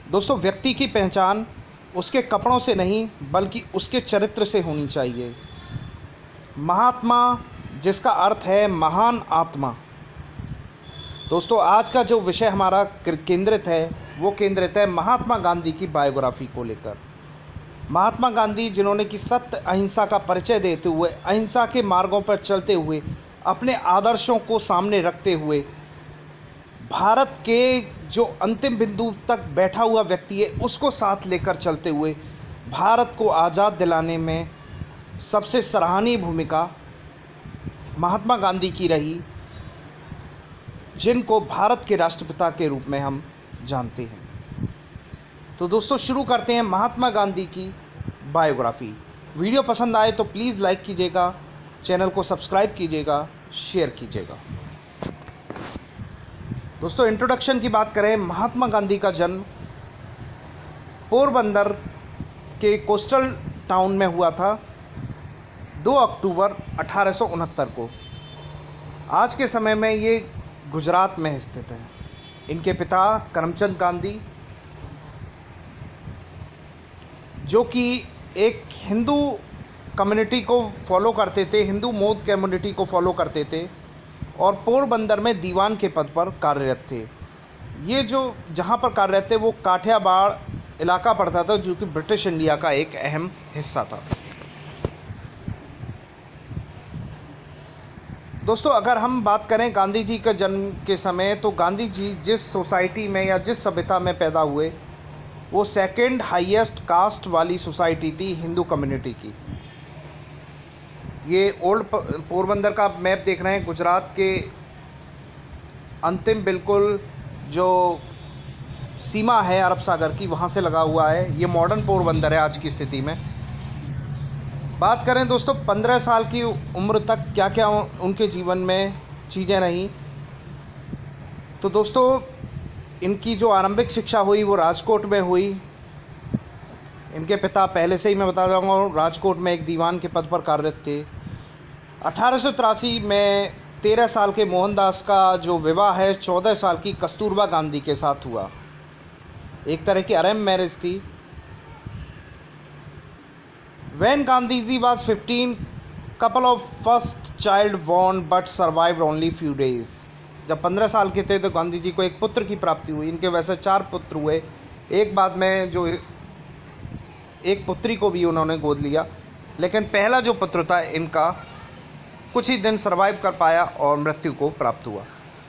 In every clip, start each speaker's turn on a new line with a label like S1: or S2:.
S1: दोस्तों, व्यक्ति की पहचान उसके कपड़ों से नहीं बल्कि उसके चरित्र से होनी चाहिए। महात्मा, जिसका अर्थ है महान आत्मा। दोस्तों, आज का जो विषय हमारा केंद्रित है वो केंद्रित है महात्मा गांधी की बायोग्राफी को लेकर। महात्मा गांधी, जिन्होंने कि सत्य अहिंसा का परिचय देते हुए, अहिंसा के मार्गों पर चलते हुए, अपने आदर्शों को सामने रखते हुए भारत के जो अंतिम बिंदु तक बैठा हुआ व्यक्ति है उसको साथ लेकर चलते हुए भारत को आज़ाद दिलाने में सबसे सराहनीय भूमिका महात्मा गांधी की रही, जिनको भारत के राष्ट्रपिता के रूप में हम जानते हैं। तो दोस्तों, शुरू करते हैं महात्मा गांधी की बायोग्राफी। वीडियो पसंद आए तो प्लीज़ लाइक कीजिएगा, चैनल को सब्सक्राइब कीजिएगा, शेयर कीजिएगा। दोस्तों, इंट्रोडक्शन की बात करें, महात्मा गांधी का जन्म पोरबंदर के कोस्टल टाउन में हुआ था 2 अक्टूबर 1869 को। आज के समय में ये गुजरात में स्थित है। इनके पिता करमचंद गांधी, जो कि एक हिंदू कम्युनिटी को फॉलो करते थे, हिंदू मौद कम्युनिटी को फॉलो करते थे और पोरबंदर में दीवान के पद पर कार्यरत थे। ये जो जहाँ पर कार्यरत थे वो काठियावाड़ इलाका पड़ता था, जो कि ब्रिटिश इंडिया का एक अहम हिस्सा था। दोस्तों, अगर हम बात करें गांधी जी के जन्म के समय, तो गांधी जी जिस सोसाइटी में या जिस सभ्यता में पैदा हुए वो सेकंड हाईएस्ट कास्ट वाली सोसाइटी थी हिंदू कम्युनिटी की। ये ओल्ड पोरबंदर का मैप देख रहे हैं, गुजरात के अंतिम बिल्कुल जो सीमा है अरब सागर की, वहाँ से लगा हुआ है। ये मॉडर्न पोरबंदर है आज की स्थिति में। बात करें दोस्तों, 15 साल की उम्र तक क्या क्या उनके जीवन में चीज़ें रहीं, तो दोस्तों इनकी जो आरंभिक शिक्षा हुई वो राजकोट में हुई। इनके पिता, पहले से ही मैं बता जाऊँगा, राजकोट में एक दीवान के पद पर कार्यरत थे। 1883 में 13 साल के मोहनदास का जो विवाह है 14 साल की कस्तूरबा गांधी के साथ हुआ। एक तरह की अरेंज मैरिज थी। When Gandhiji was 15, couple of first child born but survived only few days. जब 15 साल के थे तो गांधी जी को एक पुत्र की प्राप्ति हुई। इनके वैसे 4 पुत्र हुए। एक बाद में जो एक पुत्री को भी उन्होंने गोद लिया, लेकिन पहला जो पुत्र था इनका कुछ ही दिन सरवाइव कर पाया और मृत्यु को प्राप्त हुआ।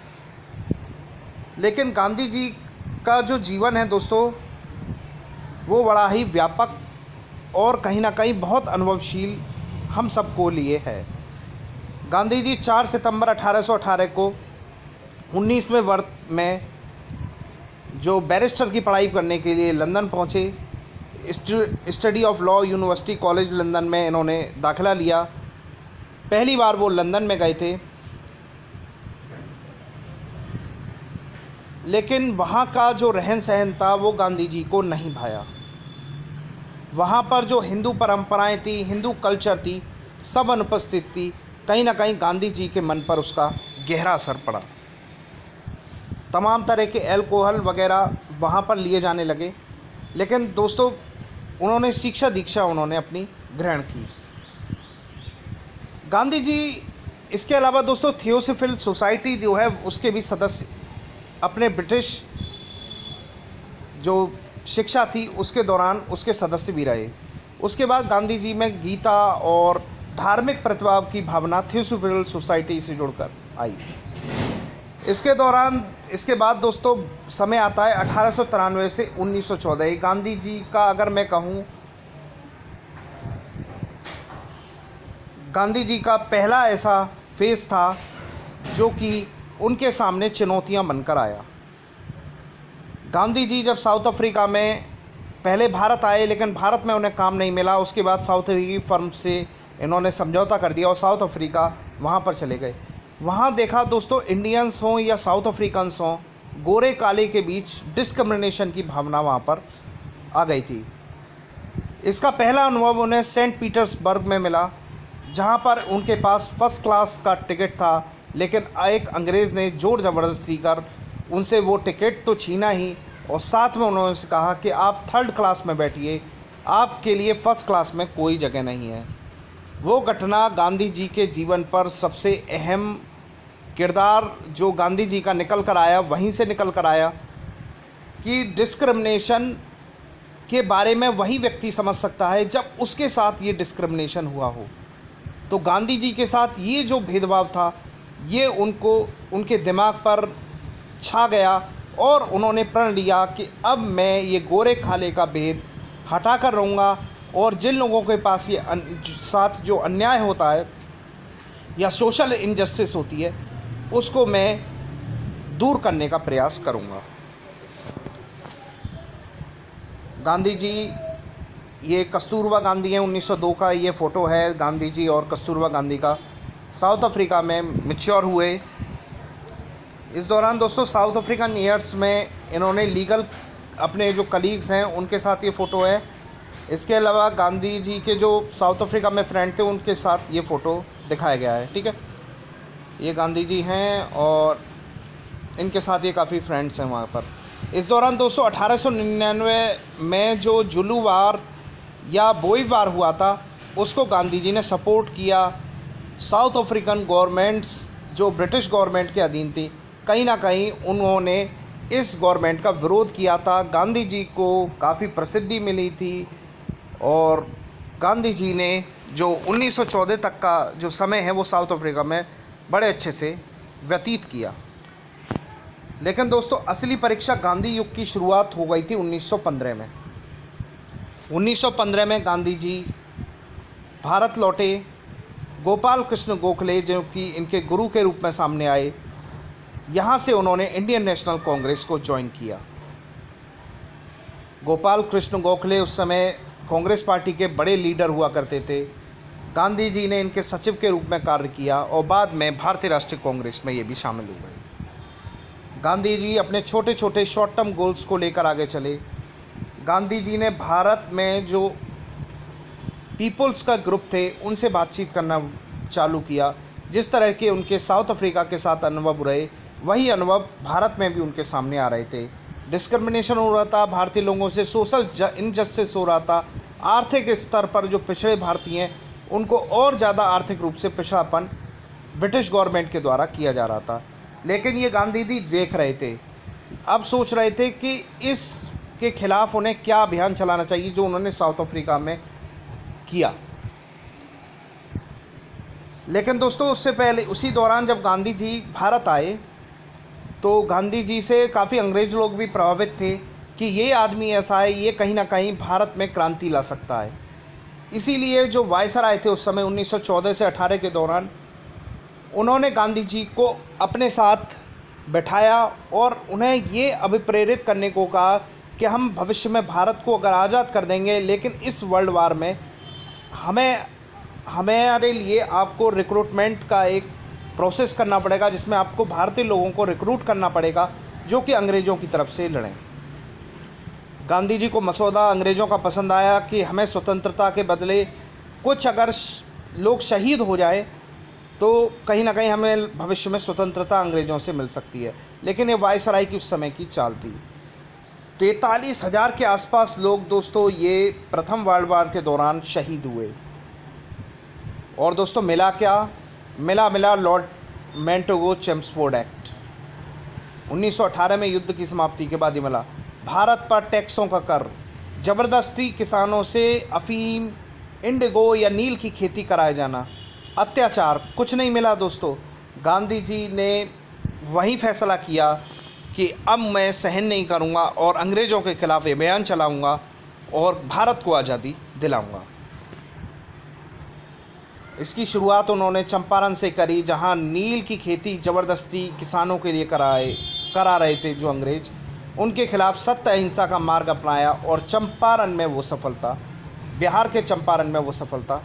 S1: लेकिन गांधी जी का जो जीवन है दोस्तों, वो बड़ा ही व्यापक और कहीं ना कहीं बहुत अनुभवशील हम सबको लिए है। गांधी जी 4 सितंबर 1818 को 19वें वर्ष में जो बैरिस्टर की पढ़ाई करने के लिए लंदन पहुँचे। Study of law University College London में इन्होंने दाखिला लिया। पहली बार वो लंदन में गए थे, लेकिन वहाँ का जो रहन सहन था वो गांधी जी को नहीं भाया। वहाँ पर जो हिंदू परंपराएं थी, हिंदू कल्चर थी, सब अनुपस्थित थी। कहीं ना कहीं गांधी जी के मन पर उसका गहरा असर पड़ा। तमाम तरह के अल्कोहल वगैरह वहाँ पर लिए जाने लगे। लेकिन दोस्तों, उन्होंने शिक्षा दीक्षा उन्होंने अपनी ग्रहण की। गांधी जी इसके अलावा दोस्तों थियोसोफिल सोसाइटी जो है उसके भी सदस्य, अपने ब्रिटिश जो शिक्षा थी उसके दौरान उसके सदस्य भी रहे। उसके बाद गांधी जी में गीता और धार्मिक प्रतिभाव की भावना थियोसोफिल सोसाइटी से जुड़कर आई। इसके बाद दोस्तों समय आता है 1893 से 1914। गांधी जी का अगर मैं कहूँ, गांधी जी का पहला ऐसा फेज़ था जो कि उनके सामने चुनौतियां बनकर आया। गांधी जी जब साउथ अफ्रीका में, पहले भारत आए लेकिन भारत में उन्हें काम नहीं मिला, उसके बाद साउथ अफ्रीकी फर्म से इन्होंने समझौता कर दिया और साउथ अफ्रीका वहाँ पर चले गए। वहाँ देखा दोस्तों, इंडियंस हों या साउथ अफ्रीकन्स हों, गोरे काले के बीच डिस्क्रिमिनेशन की भावना वहाँ पर आ गई थी। इसका पहला अनुभव उन्हें सेंट पीटर्सबर्ग में मिला, जहाँ पर उनके पास फर्स्ट क्लास का टिकट था, लेकिन एक अंग्रेज़ ने ज़ोर ज़बरदस्ती कर उनसे वो टिकट तो छीना ही और साथ में उन्होंने कहा कि आप थर्ड क्लास में बैठिए, आपके लिए फर्स्ट क्लास में कोई जगह नहीं है। वो घटना गांधी जी के जीवन पर सबसे अहम किरदार जो गांधी जी का निकल कर आया, वहीं से निकल कर आया कि डिस्क्रिमिनेशन के बारे में वही व्यक्ति समझ सकता है जब उसके साथ ये डिस्क्रिमिनेशन हुआ हो। तो गांधी जी के साथ ये जो भेदभाव था, ये उनको उनके दिमाग पर छा गया और उन्होंने प्रण लिया कि अब मैं ये गोरे काले का भेद हटा कर रहूँगा और जिन लोगों के पास ये साथ जो अन्याय होता है या सोशल इनजस्टिस होती है, उसको मैं दूर करने का प्रयास करूँगा। गांधी जी, ये कस्तूरबा गांधी हैं, 1902 का ये फ़ोटो है गांधी जी और कस्तूरबा गांधी का। साउथ अफ्रीका में मैच्योर हुए। इस दौरान दोस्तों साउथ अफ्रीकन ईयर्स में इन्होंने लीगल अपने जो कलीग्स हैं उनके साथ ये फ़ोटो है। इसके अलावा गांधी जी के जो साउथ अफ्रीका में फ्रेंड थे उनके साथ ये फ़ोटो दिखाया गया है। ठीक है, ये गांधी जी हैं और इनके साथ ये काफ़ी फ्रेंड्स हैं वहाँ पर। इस दौरान दोस्तों 1899 में जो जुलू वार या बोई वार हुआ था, उसको गांधी जी ने सपोर्ट किया। साउथ अफ्रीकन गवर्नमेंट्स जो ब्रिटिश गवर्नमेंट के अधीन थी, कहीं ना कहीं उन्होंने इस गवर्नमेंट का विरोध किया था। गांधी जी को काफ़ी प्रसिद्धि मिली थी और गांधी जी ने जो 1914 तक का जो समय है वो साउथ अफ्रीका में बड़े अच्छे से व्यतीत किया। लेकिन दोस्तों असली परीक्षा गांधी युग की शुरुआत हो गई थी 1915 में। 1915 में गांधी जी भारत लौटे। गोपाल कृष्ण गोखले जो कि इनके गुरु के रूप में सामने आए, यहाँ से उन्होंने इंडियन नेशनल कांग्रेस को ज्वाइन किया। गोपाल कृष्ण गोखले उस समय कांग्रेस पार्टी के बड़े लीडर हुआ करते थे। गांधी जी ने इनके सचिव के रूप में कार्य किया और बाद में भारतीय राष्ट्रीय कांग्रेस में ये भी शामिल हो गए। गांधी जी अपने छोटे छोटे शॉर्ट टर्म गोल्स को लेकर आगे चले। गांधी जी ने भारत में जो पीपल्स का ग्रुप थे उनसे बातचीत करना चालू किया। जिस तरह के उनके साउथ अफ्रीका के साथ अनुभव रहे, वही अनुभव भारत में भी उनके सामने आ रहे थे। डिस्क्रिमिनेशन हो रहा था भारतीय लोगों से, सोशल इनजस्टिस हो रहा था। आर्थिक स्तर पर जो पिछड़े भारतीय हैं उनको और ज़्यादा आर्थिक रूप से पिछड़ापन ब्रिटिश गवर्नमेंट के द्वारा किया जा रहा था। लेकिन ये गांधी जी देख रहे थे, अब सोच रहे थे कि इसके खिलाफ उन्हें क्या अभियान चलाना चाहिए, जो उन्होंने साउथ अफ्रीका में किया। लेकिन दोस्तों उससे पहले उसी दौरान जब गांधी जी भारत आए तो गांधी जी से काफ़ी अंग्रेज लोग भी प्रभावित थे कि ये आदमी ऐसा है, ये कहीं ना कहीं भारत में क्रांति ला सकता है। इसीलिए जो वायसराय थे उस समय 1914 से 18 के दौरान, उन्होंने गांधी जी को अपने साथ बैठाया और उन्हें ये अभिप्रेरित करने को कहा कि हम भविष्य में भारत को अगर आज़ाद कर देंगे, लेकिन इस वर्ल्ड वार में हमारे लिए आपको रिक्रूटमेंट का एक प्रोसेस करना पड़ेगा, जिसमें आपको भारतीय लोगों को रिक्रूट करना पड़ेगा जो कि अंग्रेज़ों की तरफ से लड़ें। गांधी जी को मसौदा अंग्रेज़ों का पसंद आया कि हमें स्वतंत्रता के बदले कुछ अगर लोग शहीद हो जाए तो कहीं ना कहीं हमें भविष्य में स्वतंत्रता अंग्रेज़ों से मिल सकती है। लेकिन ये वायसराय की उस समय की चाल थी। 43,000 के आसपास लोग दोस्तों ये प्रथम वर्ल्ड वार के दौरान शहीद हुए। और दोस्तों मिला क्या? मिला लॉर्ड मेंटोगो चेम्सफोर्ड एक्ट। 1918 में युद्ध की समाप्ति के बाद ही मिला। भारत पर टैक्सों का कर, ज़बरदस्ती किसानों से अफीम, इंडिगो या नील की खेती कराया जाना, अत्याचार, कुछ नहीं मिला दोस्तों। गांधी जी ने वही फैसला किया कि अब मैं सहन नहीं करूंगा और अंग्रेज़ों के खिलाफ अभियान चलाऊंगा और भारत को आज़ादी दिलाऊंगा। इसकी शुरुआत उन्होंने चंपारण से करी, जहां नील की खेती ज़बरदस्ती किसानों के लिए करा रहे थे जो अंग्रेज़, उनके खिलाफ सत्य अहिंसा का मार्ग अपनाया और चंपारण में वो सफलता, बिहार के चंपारण में वो सफलता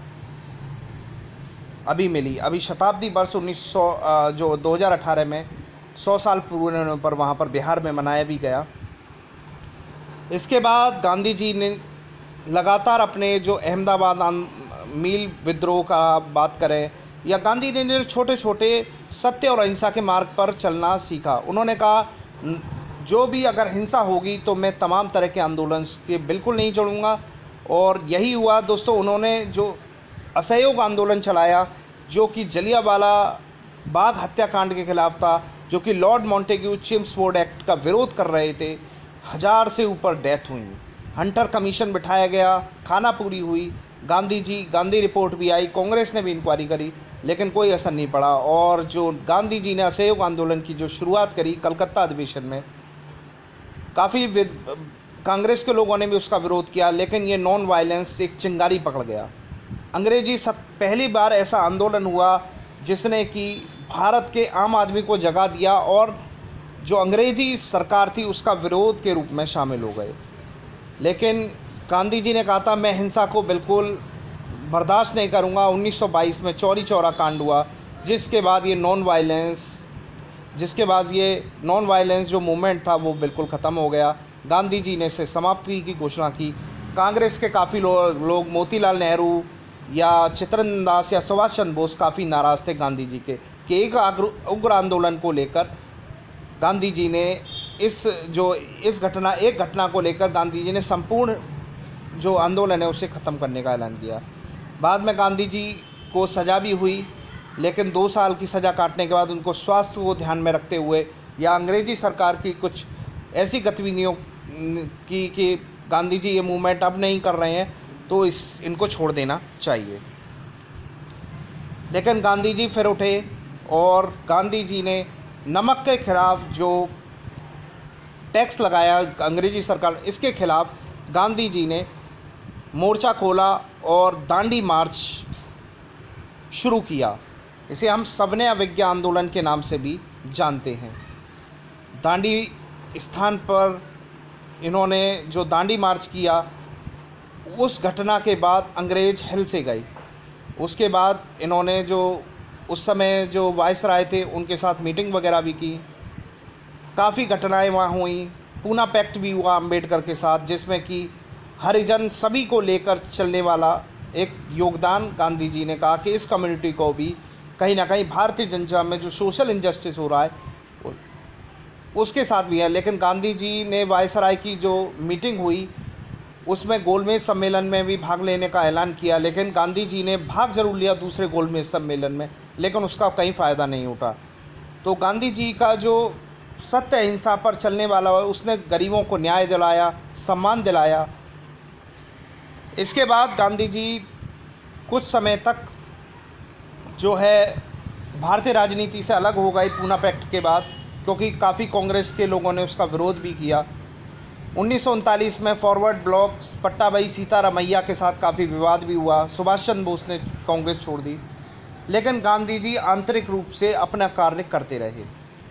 S1: अभी मिली। अभी शताब्दी वर्ष 2018 में 100 साल पूरे होने पर वहाँ पर बिहार में मनाया भी गया। इसके बाद गांधी जी ने लगातार अपने जो अहमदाबाद मील विद्रोह का बात करें या गांधी जी ने छोटे छोटे सत्य और अहिंसा के मार्ग पर चलना सीखा। उन्होंने कहा जो भी अगर हिंसा होगी तो मैं तमाम तरह के आंदोलन के बिल्कुल नहीं छोड़ूंगा। और यही हुआ दोस्तों, उन्होंने जो असहयोग आंदोलन चलाया, जो कि जलियांवाला बाग हत्याकांड के खिलाफ था, जो कि लॉर्ड मॉन्टेग्यू चेम्सफोर्ड एक्ट का विरोध कर रहे थे। 1000 से ऊपर डेथ हुई, हंटर कमीशन बिठाया गया, खानापूरी हुई, गांधी रिपोर्ट भी आई, कांग्रेस ने भी इंक्वायरी करी, लेकिन कोई असर नहीं पड़ा। और जो गांधी जी ने असहयोग आंदोलन की जो शुरुआत करी कलकत्ता अधिवेशन में, काफ़ी कांग्रेस के लोगों ने भी उसका विरोध किया, लेकिन ये नॉन वायलेंस एक चिंगारी पकड़ गया। पहली बार ऐसा आंदोलन हुआ जिसने कि भारत के आम आदमी को जगा दिया और जो अंग्रेज़ी सरकार थी उसका विरोध के रूप में शामिल हो गए। लेकिन गांधी जी ने कहा था मैं हिंसा को बिल्कुल बर्दाश्त नहीं करूंगा। 1922 में चौरी चौरा कांड हुआ, जिसके बाद ये नॉन वायलेंस जो मूवमेंट था वो बिल्कुल ख़त्म हो गया। गांधी जी ने इसे समाप्ति की घोषणा की। कांग्रेस के काफ़ी लोग मोतीलाल नेहरू या चित्तरंजन दास या सुभाष चंद्र बोस काफ़ी नाराज़ थे गांधी जी के कि एक उग्र आंदोलन को लेकर गांधी जी ने एक घटना को लेकर गांधी जी ने संपूर्ण जो आंदोलन है उसे ख़त्म करने का ऐलान किया। बाद में गांधी जी को सज़ा भी हुई, लेकिन 2 साल की सज़ा काटने के बाद उनको स्वास्थ्य को ध्यान में रखते हुए या अंग्रेज़ी सरकार की कुछ ऐसी गतिविधियों की कि गांधी जी ये मूवमेंट अब नहीं कर रहे हैं तो इनको छोड़ देना चाहिए। लेकिन गांधी जी फिर उठे और गांधी जी ने नमक के खिलाफ जो टैक्स लगाया अंग्रेज़ी सरकार, इसके खिलाफ गांधी जी ने मोर्चा खोला और दांडी मार्च शुरू किया। इसे हम सविनय अवज्ञा आंदोलन के नाम से भी जानते हैं। दांडी स्थान पर इन्होंने जो दांडी मार्च किया, उस घटना के बाद अंग्रेज़ हिल से गए। उसके बाद इन्होंने जो उस समय जो वायसराय थे उनके साथ मीटिंग वगैरह भी की। काफ़ी घटनाएं वहाँ हुई। पूना पैक्ट भी हुआ अम्बेडकर के साथ, जिसमें कि हरिजन सभी को लेकर चलने वाला एक योगदान गांधी जी ने कहा कि इस कम्युनिटी को भी कहीं ना कहीं भारतीय जनता में जो सोशल इनजस्टिस हो रहा है उसके साथ भी है। लेकिन गांधी जी ने वायसराय की जो मीटिंग हुई उसमें गोलमेज सम्मेलन में भी भाग लेने का ऐलान किया, लेकिन गांधी जी ने भाग जरूर लिया दूसरे गोलमेज सम्मेलन में, लेकिन उसका कहीं फ़ायदा नहीं उठा। तो गांधी जी का जो सत्य अहिंसा पर चलने वाला है, उसने गरीबों को न्याय दिलाया, सम्मान दिलाया। इसके बाद गांधी जी कुछ समय तक जो है भारतीय राजनीति से अलग हो गए पूना पैक्ट के बाद, क्योंकि काफ़ी कांग्रेस के लोगों ने उसका विरोध भी किया। 1939 में फॉरवर्ड ब्लॉक पट्टाभाई सीतारामैया के साथ काफ़ी विवाद भी हुआ। सुभाष चंद्र बोस ने कांग्रेस छोड़ दी, लेकिन गांधी जी आंतरिक रूप से अपना कार्य करते रहे।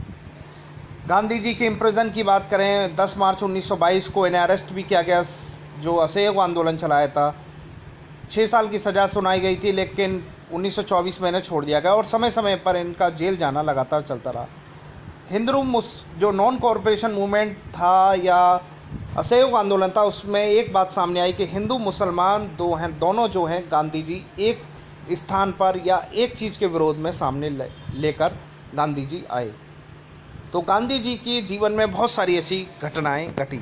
S1: गांधी जी के इम्प्रिजन की बात करें, 10 मार्च 1922 को इन्हें अरेस्ट भी किया गया, जो असहयोग आंदोलन चलाया था। 6 साल की सज़ा सुनाई गई थी, लेकिन 1924 में इन्हें छोड़ दिया गया और समय समय पर इनका जेल जाना लगातार चलता रहा। हिंदू जो नॉन कॉरपोरेशन मूवमेंट था या असहयोग आंदोलन था, उसमें एक बात सामने आई कि हिंदू मुसलमान दोनों जो हैं गांधी जी एक स्थान पर या एक चीज़ के विरोध में सामने लेकर गांधी जी आए। तो गांधी जी के जीवन में बहुत सारी ऐसी घटनाएं घटी।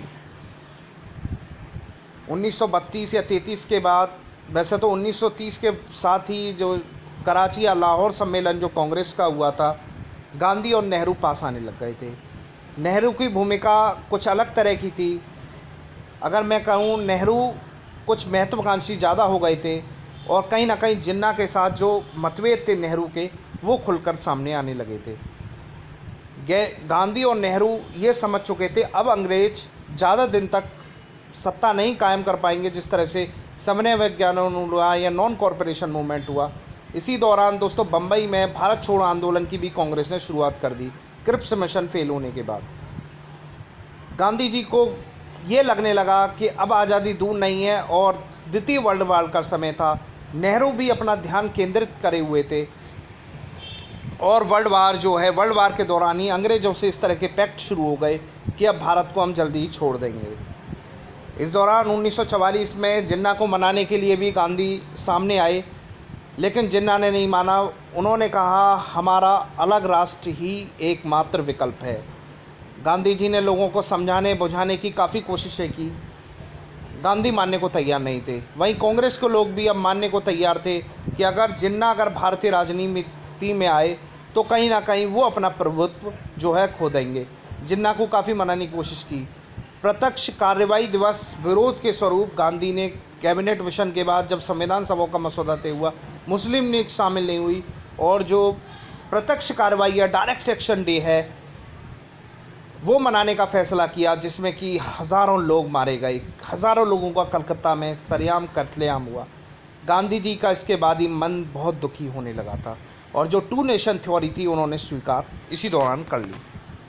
S1: 1932 या 33 के बाद, वैसे तो 1930 के साथ ही जो कराची या लाहौर सम्मेलन जो कांग्रेस का हुआ था, गांधी और नेहरू पास आने लग गए थे। नेहरू की भूमिका कुछ अलग तरह की थी। अगर मैं कहूँ, नेहरू कुछ महत्वाकांक्षी ज़्यादा हो गए थे और कहीं ना कहीं जिन्ना के साथ जो मतभेद थे नेहरू के, वो खुलकर सामने आने लगे थे। गांधी और नेहरू ये समझ चुके थे अब अंग्रेज ज़्यादा दिन तक सत्ता नहीं कायम कर पाएंगे, जिस तरह से सविनय विज्ञान हुआ या नॉन कॉरपोरेशन मूवमेंट हुआ। इसी दौरान दोस्तों बम्बई में भारत छोड़ो आंदोलन की भी कांग्रेस ने शुरुआत कर दी। क्रिप्स मिशन फेल होने के बाद गांधी जी को ये लगने लगा कि अब आज़ादी दूर नहीं है और द्वितीय वर्ल्ड वार का समय था। नेहरू भी अपना ध्यान केंद्रित करे हुए थे और वर्ल्ड वार के दौरान ही अंग्रेज़ों से इस तरह के पैक्ट शुरू हो गए कि अब भारत को हम जल्दी ही छोड़ देंगे। इस दौरान 1944 में जिन्ना को मनाने के लिए भी गांधी सामने आए, लेकिन जिन्ना ने नहीं माना। उन्होंने कहा हमारा अलग राष्ट्र ही एकमात्र विकल्प है। गांधी जी ने लोगों को समझाने बुझाने की काफ़ी कोशिशें की। गांधी मानने को तैयार नहीं थे। वहीं कांग्रेस के लोग भी अब मानने को तैयार थे कि अगर जिन्ना अगर भारतीय राजनीति में आए तो कहीं ना कहीं वो अपना प्रभुत्व जो है खो देंगे। जिन्ना को काफ़ी मनाने की कोशिश की। प्रत्यक्ष कार्रवाई दिवस विरोध के स्वरूप गांधी ने कैबिनेट मिशन के बाद जब संविधान सभा का मसौदा तय हुआ, मुस्लिम लीग शामिल नहीं हुई और जो प्रत्यक्ष कार्रवाई या डायरेक्ट सेक्शन डे है वो मनाने का फैसला किया, जिसमें कि हज़ारों लोग मारे गए। हज़ारों लोगों का कलकत्ता में सरेआम कत्लेआम हुआ। गांधी जी का इसके बाद ही मन बहुत दुखी होने लगा था और जो टू नेशन थ्योरी थी उन्होंने स्वीकार इसी दौरान कर ली।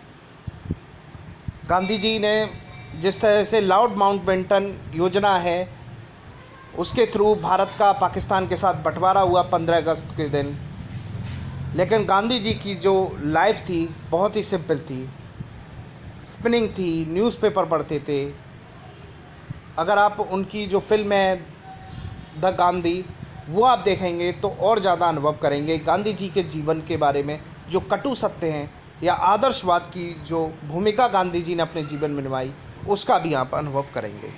S1: गांधी जी ने जिस तरह से लॉर्ड माउंटबेटन योजना है उसके थ्रू भारत का पाकिस्तान के साथ बंटवारा हुआ 15 अगस्त के दिन, लेकिन गांधी जी की जो लाइफ थी बहुत ही सिंपल थी। स्पिनिंग थी, न्यूज़पेपर पढ़ते थे। अगर आप उनकी जो फिल्म है द गांधी वो आप देखेंगे तो और ज़्यादा अनुभव करेंगे गांधी जी के जीवन के बारे में। जो कटु सत्य हैं या आदर्शवाद की जो भूमिका गांधी जी ने अपने जीवन में निभाई उसका भी आप अनुभव करेंगे।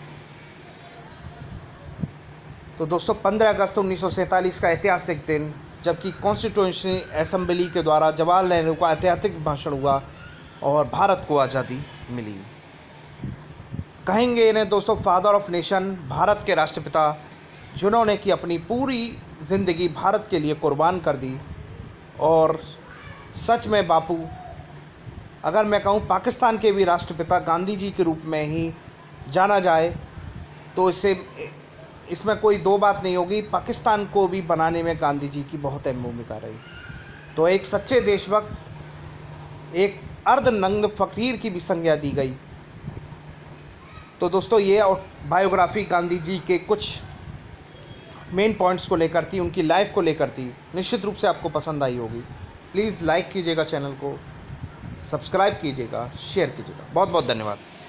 S1: तो दोस्तों 15 अगस्त 1947 का ऐतिहासिक दिन, जबकि कॉन्स्टिट्यूशन असेंबली के द्वारा जवाहरलाल नेहरू का ऐतिहासिक भाषण हुआ और भारत को आज़ादी मिली। कहेंगे इन्हें दोस्तों फादर ऑफ नेशन, भारत के राष्ट्रपिता, जिन्होंने कि अपनी पूरी ज़िंदगी भारत के लिए कुर्बान कर दी। और सच में बापू, अगर मैं कहूँ पाकिस्तान के भी राष्ट्रपिता गांधी जी के रूप में ही जाना जाए तो इसमें कोई दो बात नहीं होगी। पाकिस्तान को भी बनाने में गांधी जी की बहुत अहम भूमिका रही। तो एक सच्चे देशभक्त, एक अर्धनग्न फ़कीर की भी संज्ञा दी गई। तो दोस्तों ये बायोग्राफी गांधी जी के कुछ मेन पॉइंट्स को लेकर थी, उनकी लाइफ को लेकर थी। निश्चित रूप से आपको पसंद आई होगी। प्लीज़ लाइक कीजिएगा, चैनल को सब्सक्राइब कीजिएगा, शेयर कीजिएगा। बहुत बहुत धन्यवाद।